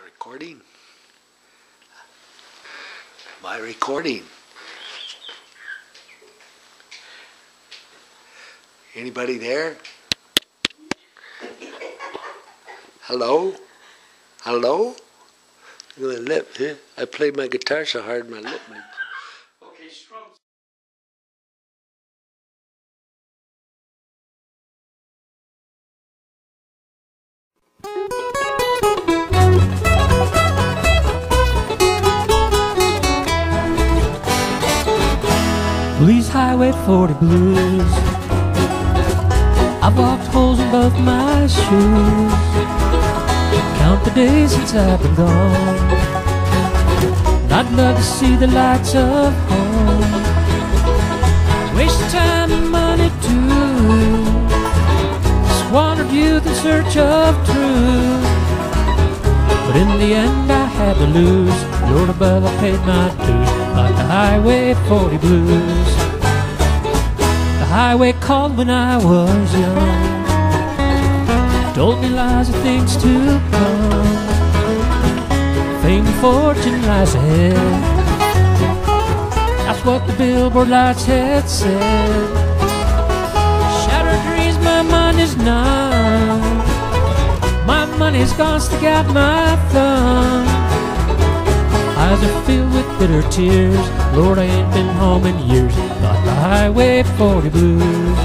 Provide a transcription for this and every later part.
Recording? My recording. Anybody there? Hello? Hello? My lip, huh? I played my guitar so hard my lip might. Okay, strum. These Highway 40 blues, I've walked holes in both my shoes. Count the days since I've been gone, and I'd love to see the lights of home. Waste time and money too, squandered youth in search of truth. But in the end I had to lose. Lord above, I paid my dues, like the Highway 40 blues. The highway called when I was young, told me lies of things to come. Fame and fortune lies ahead, that's what the billboard lights had said. Shattered dreams, my mind is numb. My money's gone, stick out my thumb. Eyes are filled with bitter tears. Lord, I ain't been home in years. Got the Highway 40 blues.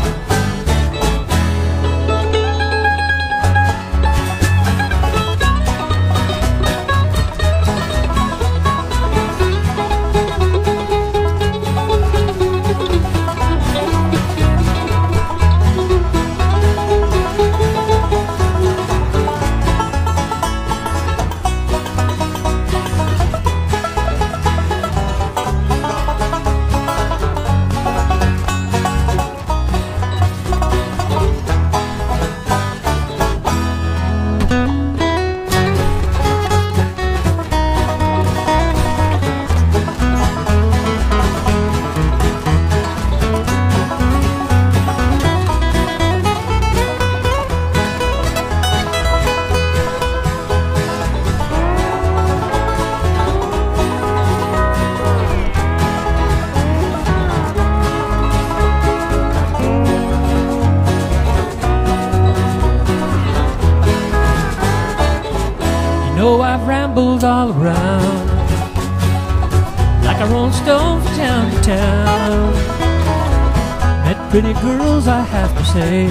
I've rambled all around like a rolling stone from town to town. Met pretty girls, I have to say,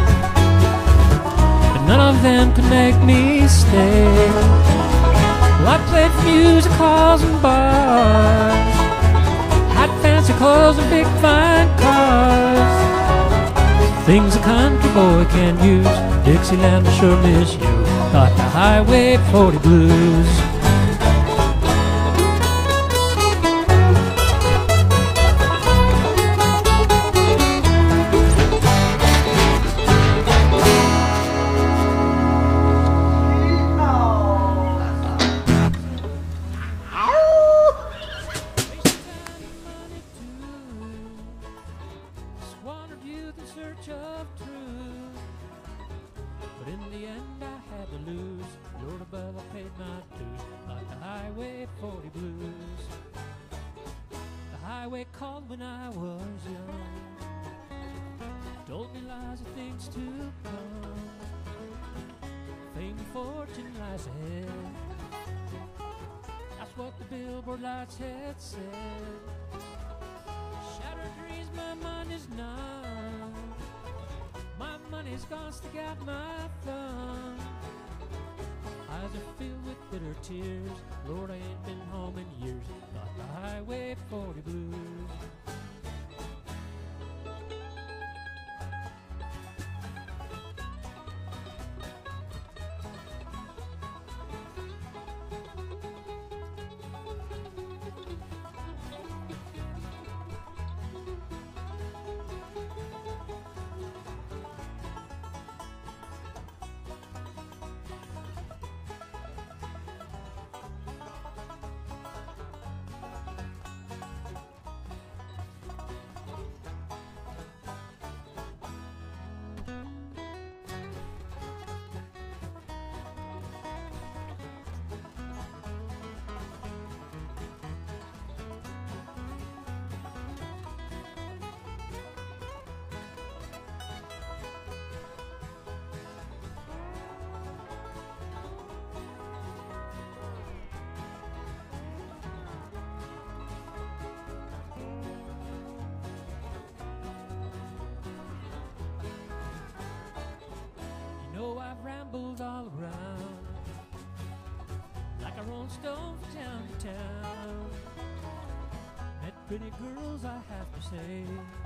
but none of them could make me stay. Well, I played for music halls and bars, had fancy clothes and big fine cars, things a country boy can use. Dixieland will sure miss you. Got the Highway 40 blues. Squandered youth in search of truth, but in the end I had to lose. Lord above, I paid my dues, like the Highway 40 blues. The highway called when I was young, told me lies of things to come. Fame and fortune lies ahead, that's what the billboard lights had said. Shattered dreams, my mind is numb. My money's gone, stick out my thumb. Eyes are filled with bitter tears. Lord, I ain't been home in years. Got the Highway 40 blues. troubles all around, like a rolling stone from town to town. Met pretty girls, I have to say,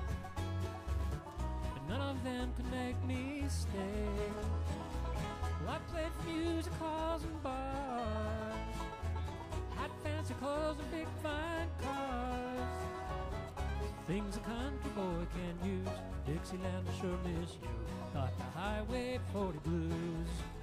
but none of them could make me stay. Well, I played for music halls and bars, had fancy clothes and big fine cars, things a country boy can use. Dixieland will sure miss you. Got the Highway 40 blues.